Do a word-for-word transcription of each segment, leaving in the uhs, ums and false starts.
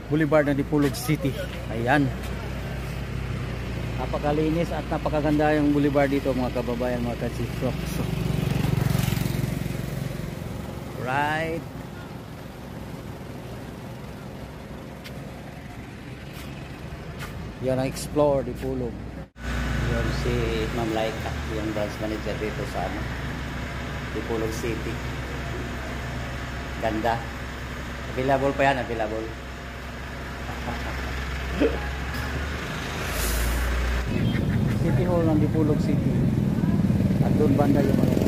Boulevard ng Dipolog City. Ayan. Napakalinis at napakaganda yung boulevard dito mga kababayan, mga ka-G-Frogs. Right. Yan ang explore Dipolog. Yan si Ma'am Laika, yung branch manager dito sa ano, Dipolog City. Ganda. Available pa yan, available. City Hall ng Dipolog City. At doon banda yung mga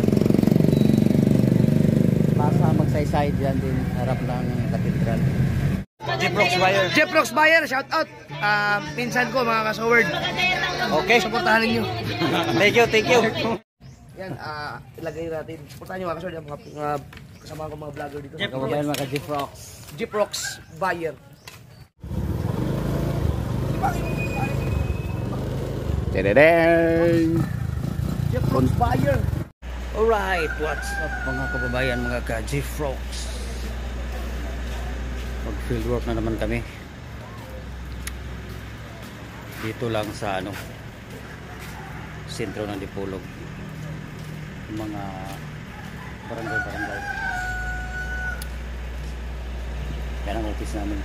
plaza, magsaysay dyan din harap ng katedral. J-Prox Buyer. J-Prox Buyer, shout out. Uh, pinsan ko mga kasoward. Okay. Suportahan ninyo. Thank you, thank you. Yan, uh, ilagay natin. Suportahan nyo mga kasoward, mga, mga kasama ko mga vlogger dito. Kababayan mga J-Prox. J-Prox Buyer. Tadadang! J-Prox Buyer. Alright, what's up mga kababayan, mga ka-J-Frogs? Mag field work na naman kami dito lang sa ano, sentro ng Dipolog, mga barangay-barangay. Yan ang office namin.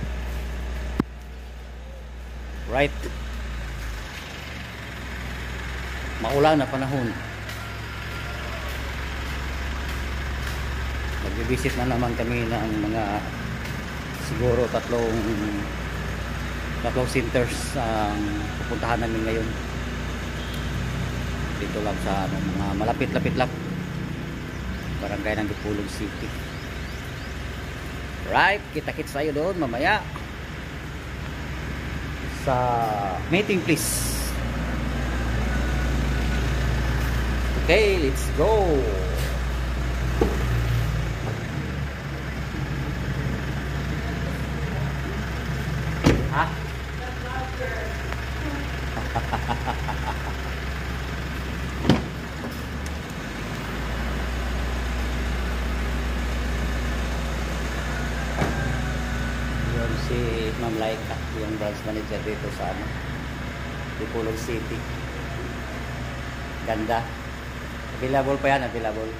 Right, maulan na panahon. Magbibisit na naman kami ng mga siguro tatlong tatlong centers ang pupuntahan namin ngayon. Dito lang sa ano, mga malapit-lapit lang, barangay ng Dipolog City. Right, kita-kits tayo doon mamaya sa meeting place. Okay, let's go. Ha? Yun si Ma'am Laika, yung branch manager dito sa ano, Dipolog City. Ganda. Available pa yan, available.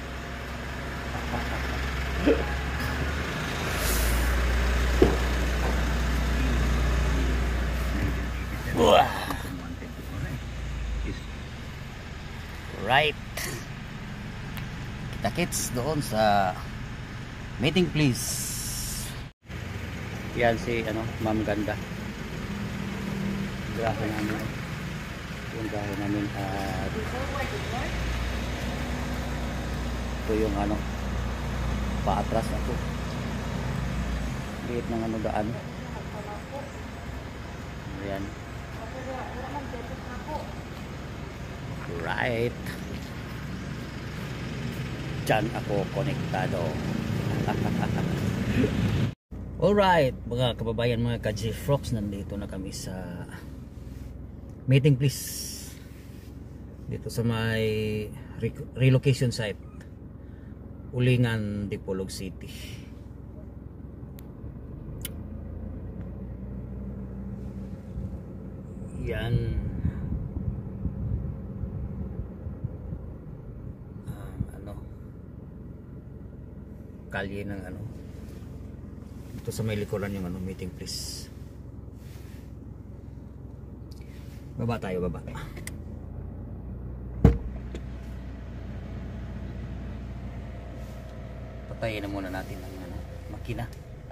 Right. Kita-kits doon sa meeting place. Yan si ano, Ma'am Ganda. Grahe namin. Yung grahe namin at ito yung ano, paatras ako. Liit ng ano daan. Ayan. Right. Diyan ako konektado. Alright, mga kababayan, mga ka-J-Frogs, nandito na kami sa meeting place dito sa may re relocation site, Ulingan, Dipolog City. Yan. Um, ano, kalye ng ano, ito sa may likuran yung ano, meeting place. Baba tayo, baba. Patayin na muna natin ang ano, makina.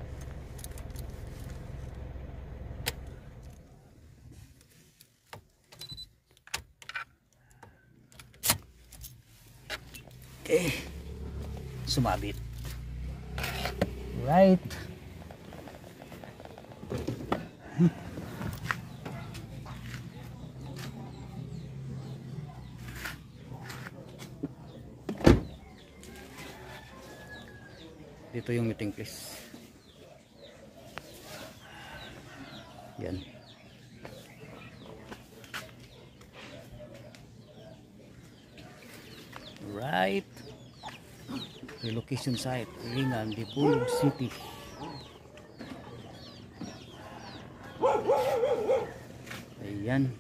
Okay. Sumabit. Right. Dito yung meeting place. Yan. Right. Relocation site, Ulingan, Dipolog City. Ayan.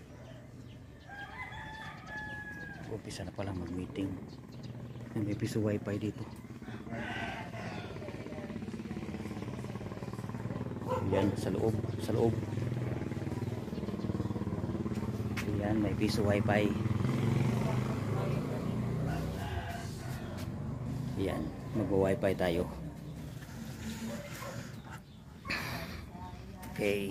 Umpisa na pala mag-meeting. May piso wifi dito. Ayan, sa loob, sa loob. Ayan, may piso wifi. Ayan, mag-wifi tayo. Okay.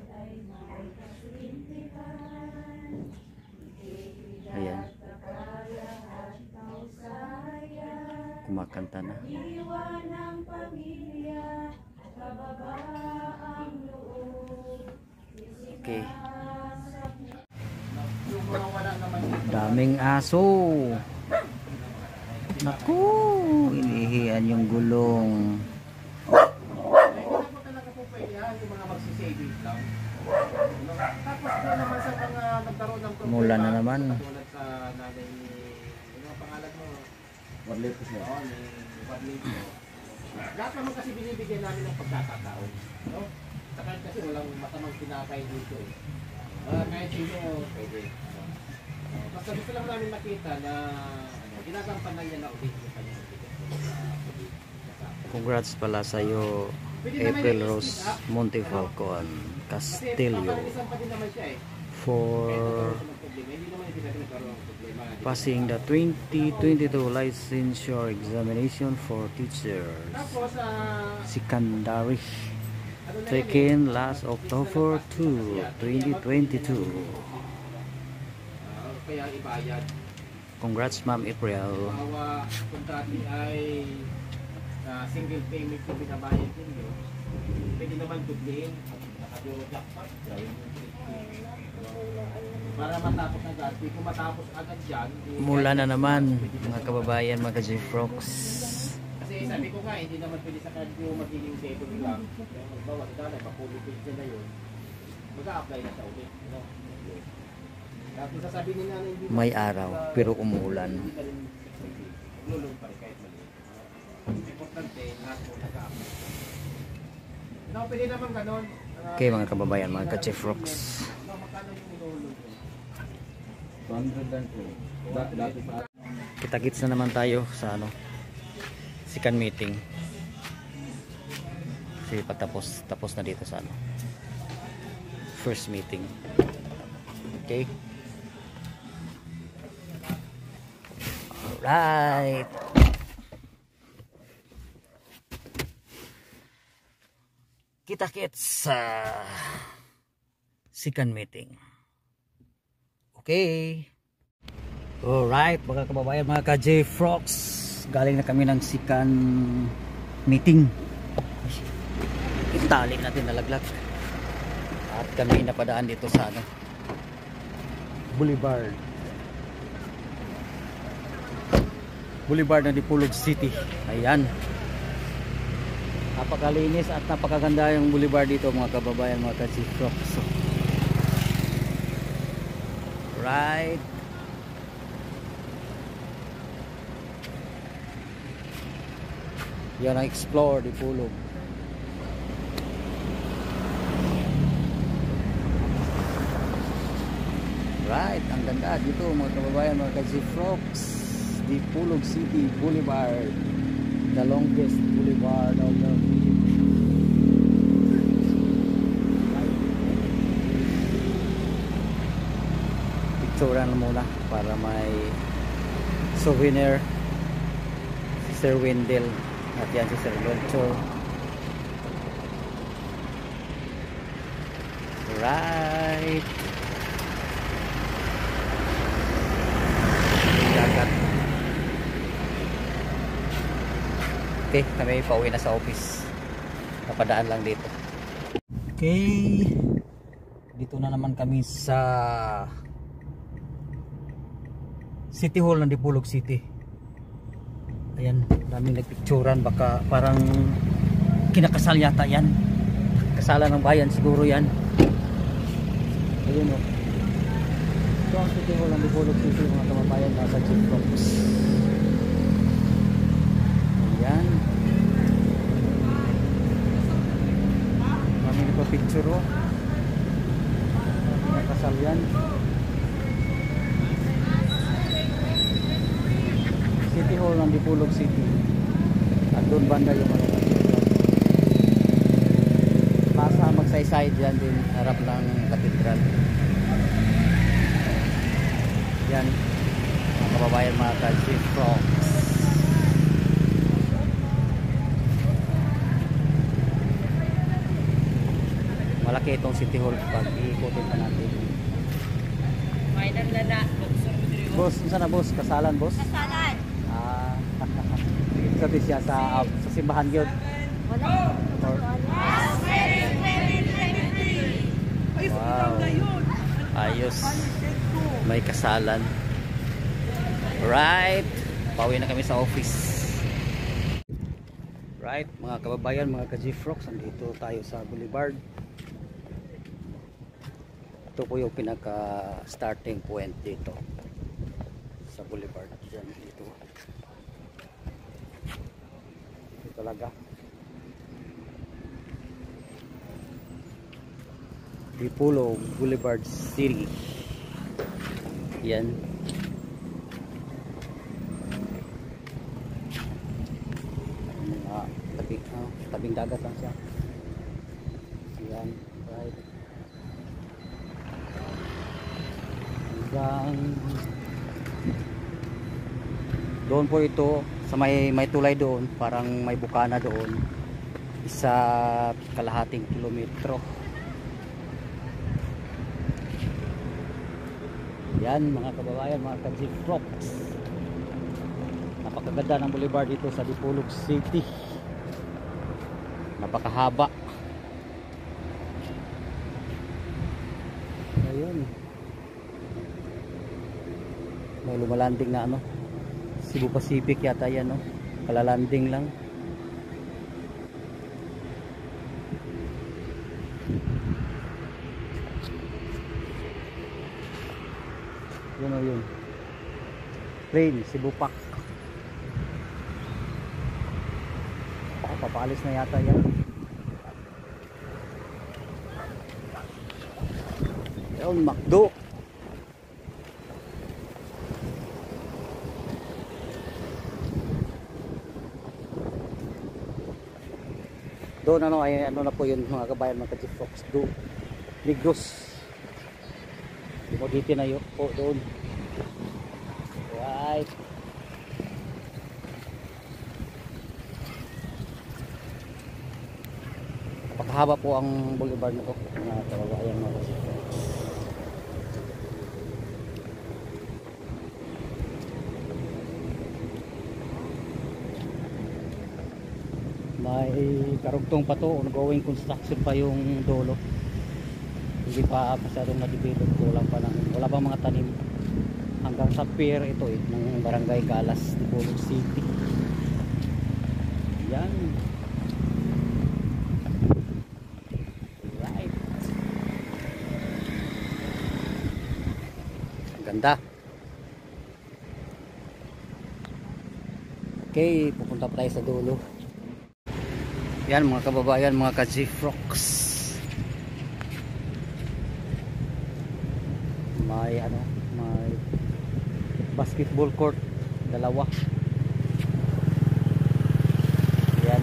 Ayan. Kumakanta na. Okay. Daming aso. Naku, inihian yung gulong. Mula na naman. Warlip ko siya. Lahat naman kasi binibigyan namin ng pagkakataon. No? Sa kahit kasi walang matamang pinakay dito eh. Uh, kahit sino, pwede. Uh, basta gusto lang namin makita na ano, ginagampanan niya na ulit yung kanyang Congrats pala sa iyo, April Rose Montefalcon Castillo, for passing the twenty twenty-two licensure examination for teachers secondary, taken last October second, twenty twenty-two. Congrats, Ma'am April. Uh, single payment yung binabayad ninyo, pwede naman tudliin naka-jackpot para matapos agad. Kung matapos agad dyan, mula na naman mga kababayan, mga J-Frox. Kasi sabi ko nga, hindi naman pwede sa card yung magiging table lang. Magbawa sa dala, papulit dyan na yun, mag-a-apply na sa ulit. No? Tapos sasabihin nila na hindi may araw pero umuulan. Lulong pa rin kahit mali. Importante, lahat mo nag-a-apply. No, pwede naman ganon. Okay mga kababayan, mga ka-J-Frox. Kita-kits na naman tayo sa ano, second meeting. Kasi patapos tapos na dito sa ano, first meeting. Okay. Alright. Kita-kits sa second meeting. Okay. Alright, mga kababayan, mga ka-J-Frox, galing na kami ng second meeting. Itali natin nalaglag. At kami napadaan dito sa ano, Boulevard. Boulevard ng Dipolog City. Ayan. Napakalinis at napakaganda yung boulevard dito mga kababayan, mga ka-J-Frox. So, right. Yan ang explore Dipolog. Right, ang ganda dito mga kababayan, mga ka-J-Frox. Dipolog City Boulevard, the longest boulevard of the Philippines. Picturean muna para may souvenir si Sir Wendell at yan si Sir Belcho. Right, dagat. Okay, kami pauwi na sa office. Napadaan lang dito. Okay, dito na naman kami sa City Hall ng Dipolog City. Ayan, daming nagpicturan, baka parang kinakasal yata yan. Kasalan ng bayan siguro yan. Ayun o. Ito ang City Hall ng Dipolog City, mga kababayan, nasa J-Frox. Ayan. Kami nagpa-picture o. kasal yan. City Hall ng Dipolog City. At doon banda yung mga nasa magsaysay dyan din harap ng katedral. Yan mga kababayan, mga ka-G-Frogs. Malaki itong City Hall pag iikutin pa natin. May nalala. Boss, saan na boss? Kasalan boss? Kasalan. Ah, sabi siya sa, uh, sa simbahan yun. Wala. Or, wow. Ayos. May kasalan. Right. Pauwi na kami sa office. Right, mga kababayan, mga ka-G-Frogs, andito tayo sa Boulevard. Ito po yung pinaka starting point dito sa Boulevard. Diyan, dito. Ito talaga. Dipolog Boulevard City. Yan. Mga tabing, oh, tabing dagat lang siya. Yan, right. Hanggang doon po ito sa may may tulay doon, parang may bukana doon, isa kalahating kilometro. Yan mga kababayan, mga ka-G-Frogs, napakaganda ng boulevard dito sa Dipolog City. Napakahaba. Ayun, may lumalanding na ano, Cebu Pacific yata yan, no? Kalalanding lang. Yun o yun, plane Cebu Pac. Baka papaalis na yata yan. Yun, McDo. Doon ano ay ano na po yun mga kabayan, mga ka-G-Frogs, do Negros. Dimoditi na yun po doon. Right. Napakahaba po ang boulevard nito mga kabayan, mga ka-G-Frogs. May karugtong pa to, ongoing construction pa yung dulo. Hindi pa masyadong na-develop, wala pa lang, wala pang mga tanim. Hanggang sa pier ito eh, ng Barangay Galas, Dipolog City. Yan. Right. Ganda. Okay, pupunta pa tayo sa dulo. Yan mga kababayan, mga ka-G-Frogs. May ano, may basketball court, dalawa. Yan.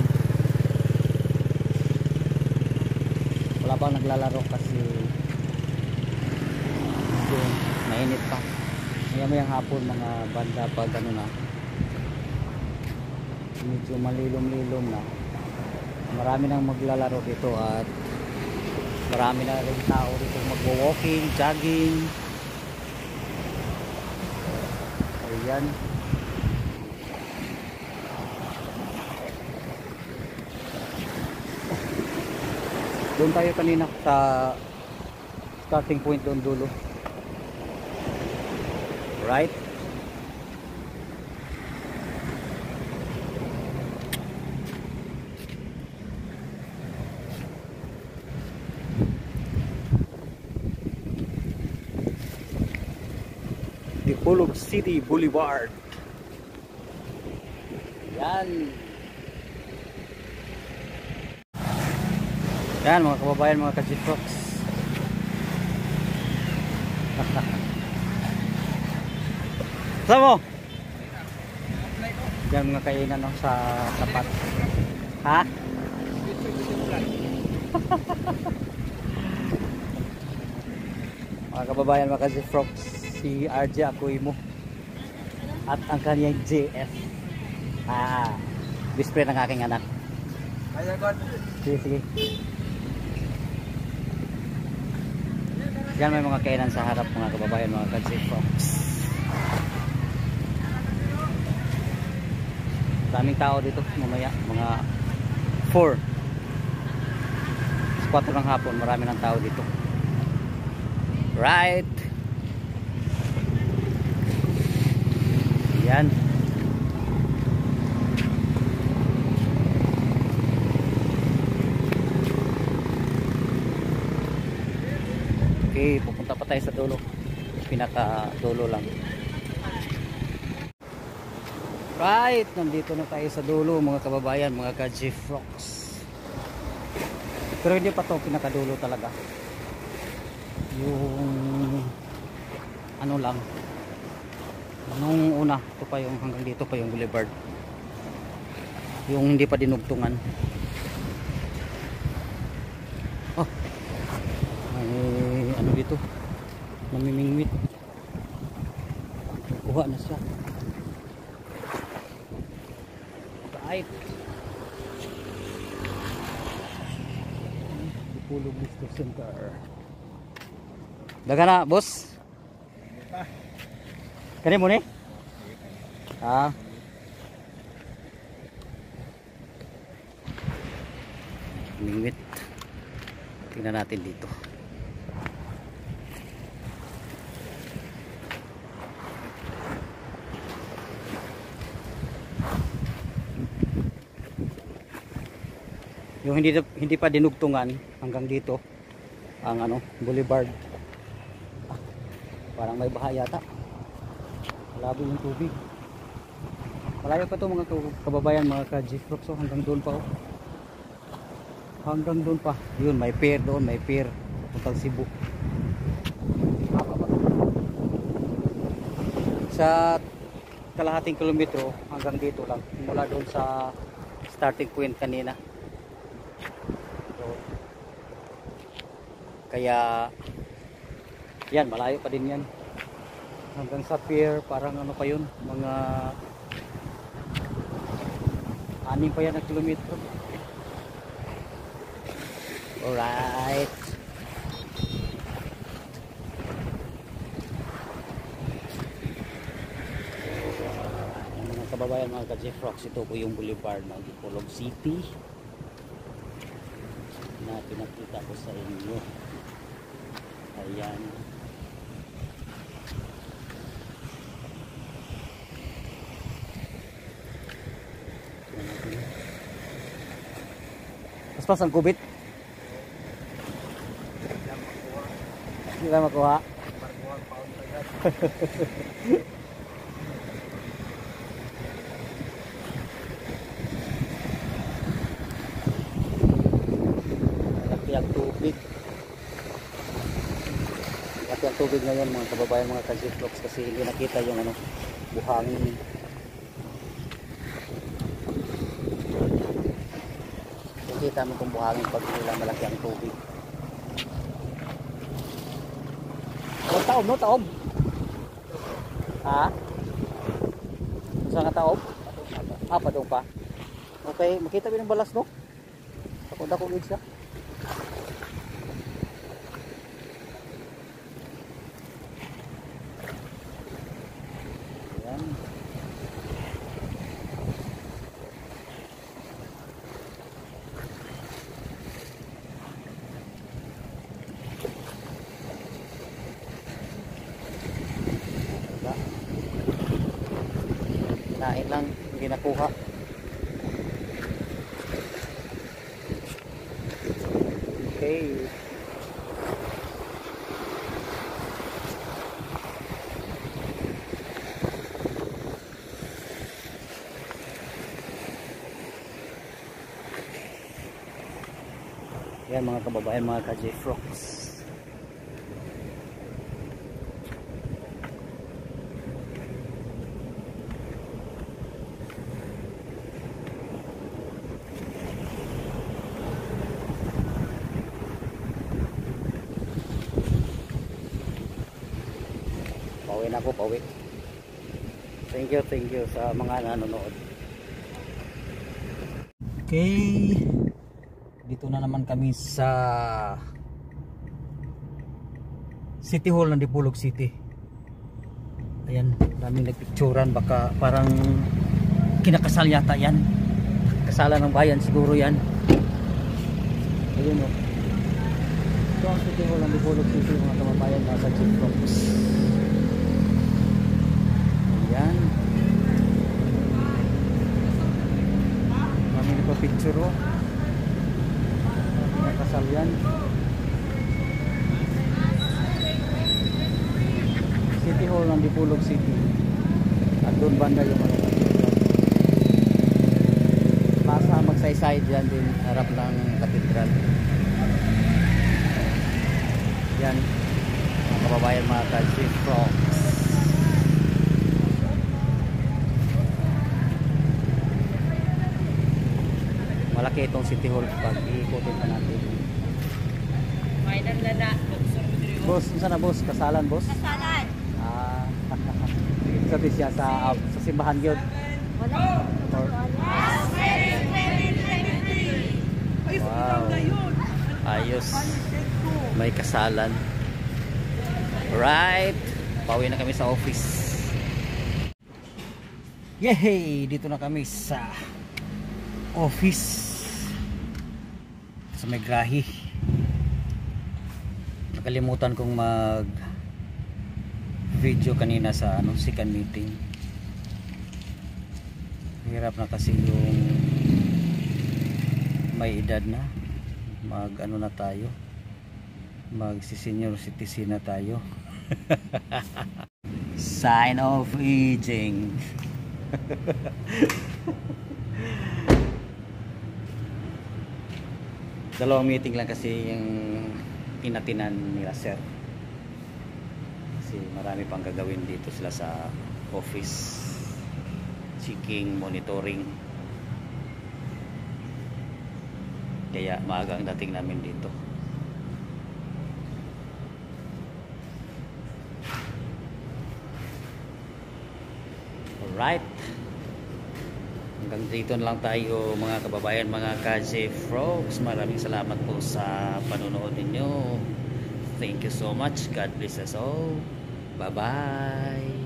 Wala pang naglalaro kasi doon, mainit pa. Ngayon may hapon mga banda pag ano na, medyo malilom-lilom na. Marami nang maglalaro dito at marami na rin tao dito magwo-walking, jogging. Ayan. Doon tayo kanina sa starting point doon dulo. Right? Dipolog City Boulevard. Yan. Yan mga kababayan, mga ka-G-Frogs. Saan mo? Diyan mga kainan no, sa tapat. Ha? Mga kababayan, mga ka-Jfrox, si R J Akoy mo at ang kanyang J F. Ah, best friend ng aking anak. Sige, sige. Diyan may mga kainan sa harap, mga kababayan, mga ka-Jfrox. Daming tao dito mamaya, mga four four ng hapon, marami ng tao dito. Right. Yan. Okay, pupunta pa tayo sa dulo. Pinaka dulo lang. Right, nandito na tayo sa dulo, mga kababayan, mga ka-Jfrox. Pero hindi pa to pinakadulo talaga. Yung ano lang, nung una, ito pa yung hanggang dito pa yung boulevard. Yung hindi pa dinugtungan. Oh, may ano dito, namimingwit. Kuha na siya. Right. Dipolog Business Center. Daga na, boss. Kani mo ni? Ah. Mingwit. Tingnan natin dito. Yung hindi hindi pa dinugtungan hanggang dito ang ano, boulevard. Ah, parang may baha yata. Malabo yung tubig. Malayo pa to mga kababayan, mga ka-Jfrox, so hanggang doon pa oh. Hanggang doon pa. Yun, may pier doon, may pier puntang Cebu. Sa kalahating kilometro hanggang dito lang, mula doon sa starting point kanina. Kaya yan, malayo pa din yan hanggang sa pier. Parang ano pa yun, mga anim pa yan na kilometro. Alright, mga kababayan, mga ka-Jfrox, ito po yung boulevard ng Dipolog City na pinakita ko sa inyo. Ayan. Pas-pas ang kubit. Hindi lang makuha. Malaki ang tubig. Malaki ang tubig ngayon, mga kababayan, mga ka-Jfrox, kasi hindi nakita yung ano, buhangin. Kita mo kung buhangin pag nila malaki ang tubig. Oh, taob no, taob. Ha? Saan nga taob? Ah, padong pa. Okay, makita mo ng balas no? Takot-takot ulit siya. Ayan. Kinain lang, hindi nakuha. Okay. Yan mga kababayan, mga ka-Jfrox. na ako pauwi. Thank you, thank you sa mga nanonood. Okay, dito na naman kami sa City Hall ng Dipolog City. Ayan, daming nagpicturan, baka parang kinakasal yata yan. Kasalan ng bayan siguro yan. Ayun o. Ito ang City Hall ng Dipolog City, mga kababayan, nasa Chief Prox. Ayan. Daming nagpa-picture o. Kinakasal yan. City Hall ng Dipolog City. At doon banda yung mga Plaza Magsaysay dyan din, harap ng katedral. Yan, mga kababayan, mga ka-Chief Prox. Malaki itong City Hall pag iikutin pa natin. Minor na na. Boss, saan na boss? Kasalan boss? Kasalan. Ah, sabi siya sa, uh, sa simbahan yun. Wala. Or, wow, ayos, may kasalan. Right, pauwi na kami sa office. Yehey, dito na kami sa office sa may Grahe. Nakalimutan kong mag video kanina sa ano, second meeting. Hirap na kasi yung may edad na, mag ano na tayo, mag senior citizen na tayo. Sign of aging. Dalawang meeting lang kasi yung inatinan nila sir, kasi marami pang gagawin dito sila sa office, checking, monitoring, kaya maaga ang dating namin dito. Alright, hanggang dito na lang tayo mga kababayan, mga ka-Chief Prox. Maraming salamat po sa panonood ninyo. Thank you so much. God bless us all. Bye bye.